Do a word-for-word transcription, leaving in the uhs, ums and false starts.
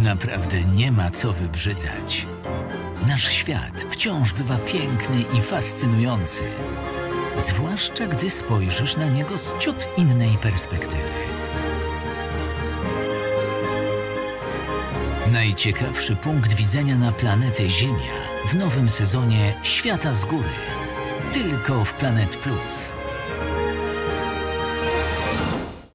Naprawdę nie ma co wybrzydzać. Nasz świat wciąż bywa piękny i fascynujący. Zwłaszcza gdy spojrzysz na niego z ciut innej perspektywy. Najciekawszy punkt widzenia na planetę Ziemia w nowym sezonie Świata z góry. Tylko w Planet Plus.